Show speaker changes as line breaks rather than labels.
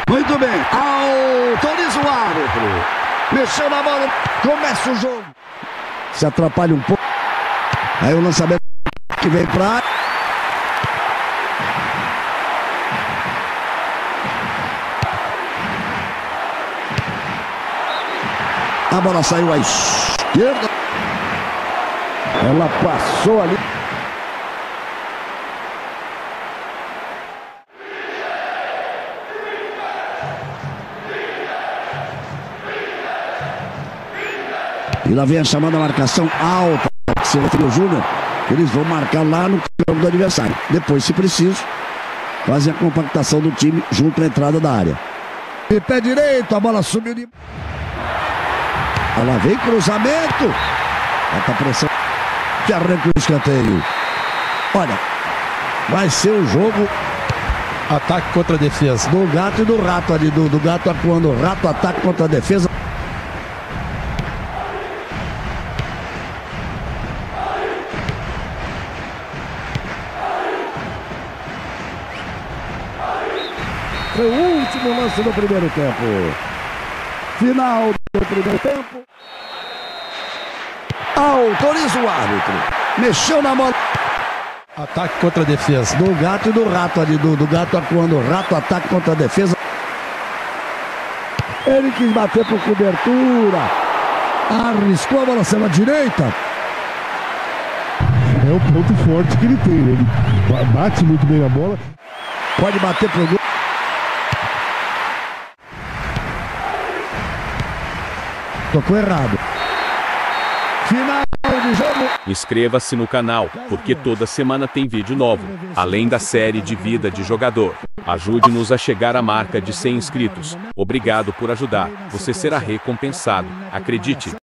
Muito bem. Autoriza o árbitro. Mexeu na bola. Começa o jogo. Se atrapalha um pouco. Aí o lançamento que vem pra... A bola saiu à esquerda. Ela passou ali. E lá vem a chamada marcação alta. Se referiu o Júnior, eles vão marcar lá no campo do adversário. Depois, se preciso, fazem a compactação do time junto à entrada da área. E pé direito, a bola subiu de... Lá vem cruzamento. Alta pressão. Que arranca o escanteio. Olha, vai ser o jogo.
Ataque contra a defesa.
Do gato e do rato ali. Do gato atuando. O rato ataca contra a defesa. Foi o último lance do primeiro tempo. Final do primeiro tempo. Autoriza o árbitro. Mexeu na bola.
Ataque contra a defesa.
Do gato e do rato ali. Do gato atuando. O rato ataca contra a defesa. Ele quis bater por cobertura. Arriscou a bola pela direita.
É o ponto forte que ele tem. Ele bate muito bem a bola.
Pode bater pro gol. Tocou errado. Final do jogo.
Inscreva-se no canal, porque toda semana tem vídeo novo, além da série de vida de jogador. Ajude-nos a chegar à marca de 100 inscritos. Obrigado por ajudar. Você será recompensado. Acredite.